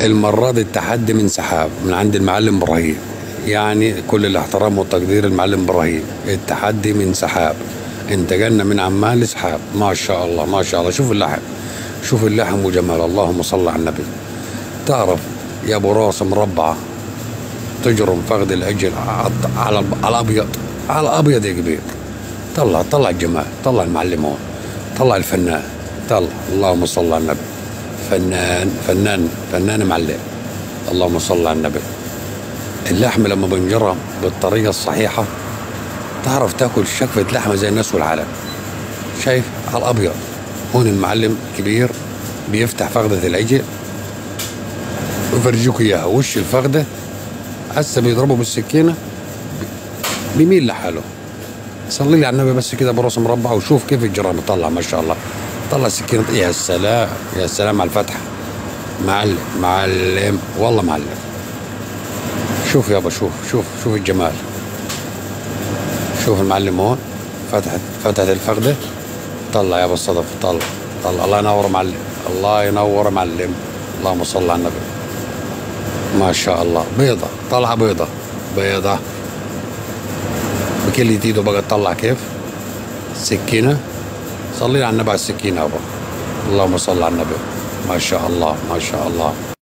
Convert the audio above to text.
المرة دي التحدي من سحاب من عند المعلم ابراهيم، يعني كل الاحترام والتقدير المعلم ابراهيم. التحدي من سحاب، انتقلنا من عمان لسحاب. ما شاء الله ما شاء الله. شوف اللحم، شوف اللحم وجمال. اللهم صل على النبي. تعرف يا ابو راس مربعه تجرم فخذ الاجل على الابيض، على الابيض يا كبير. طلع الجمال، طلع المعلم هون، طلع الفنان، طلع. اللهم صل على النبي. فنان معلم. اللهم صل على النبي. اللحم لما بنجرها بالطريقه الصحيحه تعرف تاكل شكفه لحمه زي الناس والعالم. شايف على الابيض. هون المعلم كبير بيفتح فخذه العجل ويفرجوك اياها. وش الفخذه هسه بيضربه بالسكينه بيميل لحاله. صلي لي على النبي بس كده براس مربع وشوف كيف الجرام طلع. ما شاء الله. طلع سكينه. يا سلام يا سلام على الفتحه. معلم والله معلم. شوف يابا، شوف الجمال. شوف المعلم هون فتحت الفخذه. طلع يابا الصدف. طلع. الله ينور معلم، الله ينور معلم. اللهم صل على النبي. ما شاء الله. بيضة طلعة، بيضة بكل ايده بقى. تطلع كيف سكينة. صلي على النبي على السكينة يابا. اللهم صل على النبي. ما شاء الله ما شاء الله.